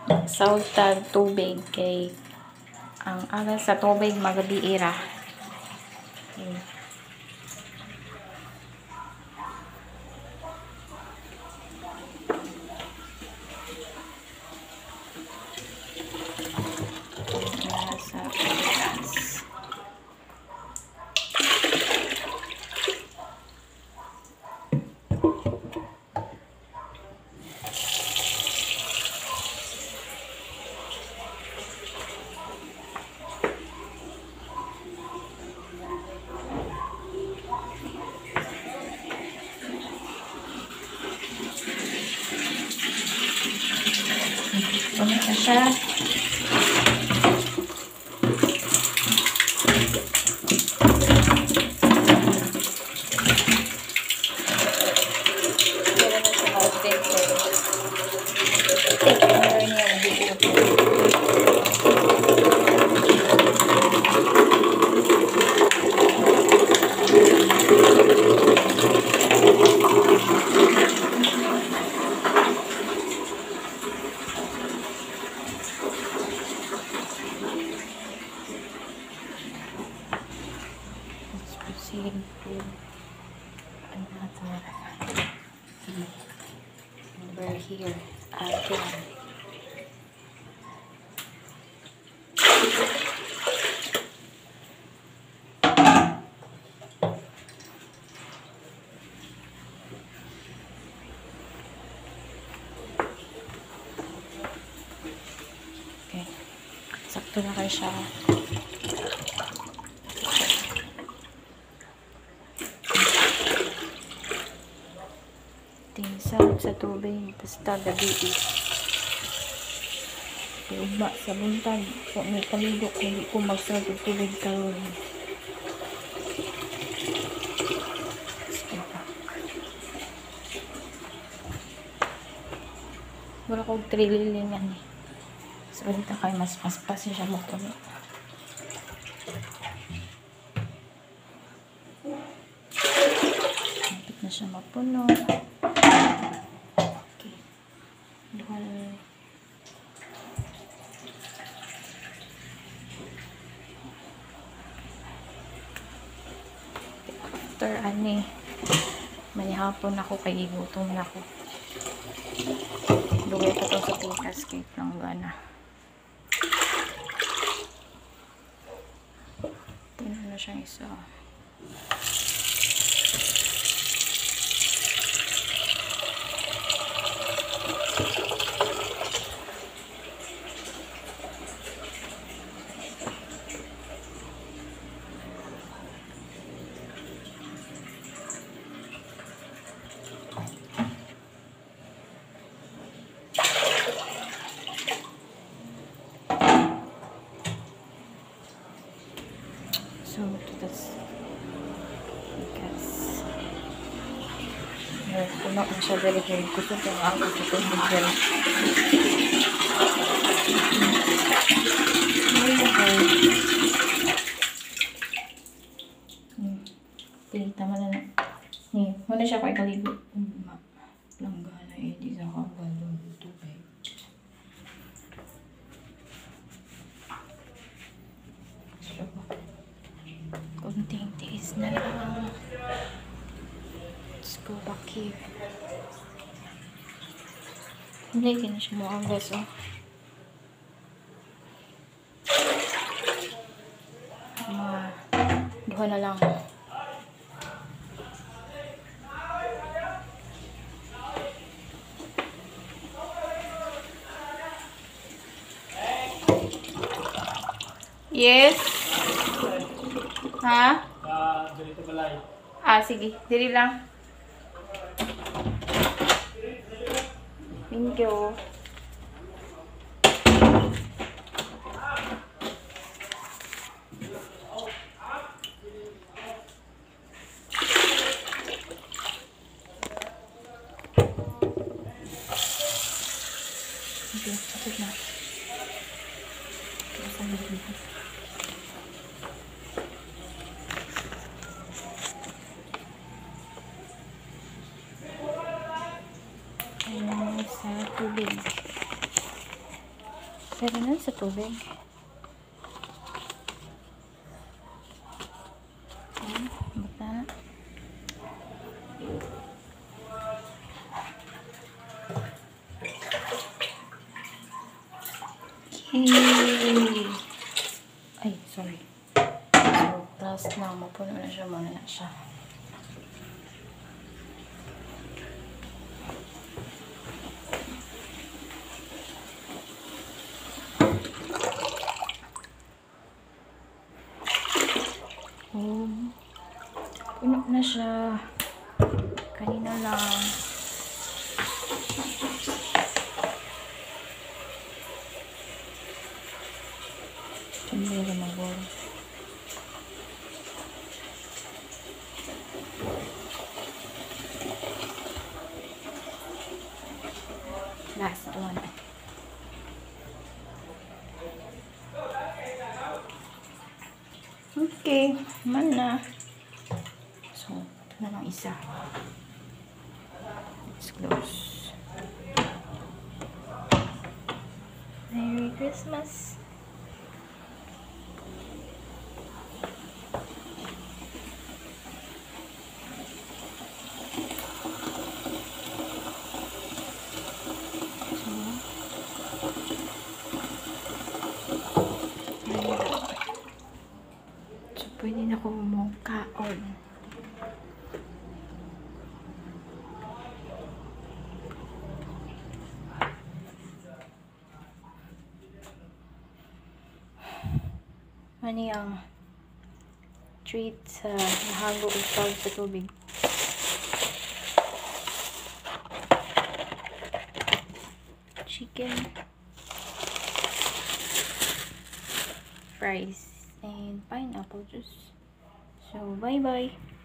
Saltag tubig kay ang alas sa tubig magbiira. Okay. Sa pitas. Puno na siya. Over here again. Okay, sakto na kayo siya. Tinsag sa tubig basta gabi ugma sa buntag kung may kaligo kung hindi ko magsarap ng tubig karon. Wala kong trililingan eh. So dito kayo mas paspasin siya mo puno. Napit na siya mapuno. After ani may hapon ako kay gutom na ako. Dugay pa to sa pitas cake ng gana. Tingnan na siya isa. So that's because puno na siya very good. Gusto ko ang ako sa tubig. Tama na na. Muna siya ko ikaligo. Langgana eh. Di sa kabalong tubig. Kunting tiis na lang. Let's go back here. Hindi, kaya siya mo ang gas, oh. Duha na lang. Yes? Ha? Ganito balay. Sige. Dili lang. Thank you. Okay, tapos na. Tapos na dito. Sa tubig. Pwede na sa tubig. Bata na. Yay! Ay, sorry. So, last na. Mapuno na siya. Muna na siya. Puno na siya. Kanina lang. Hindi na mag-work. Last one. Okay, man na. So, ito na lang isa. Let's close. Merry Christmas! So, pwede na ko kaon. Ano yung treat sa nahalo utaw sa tubig. Chicken, fries, and pineapple juice. So, bye-bye.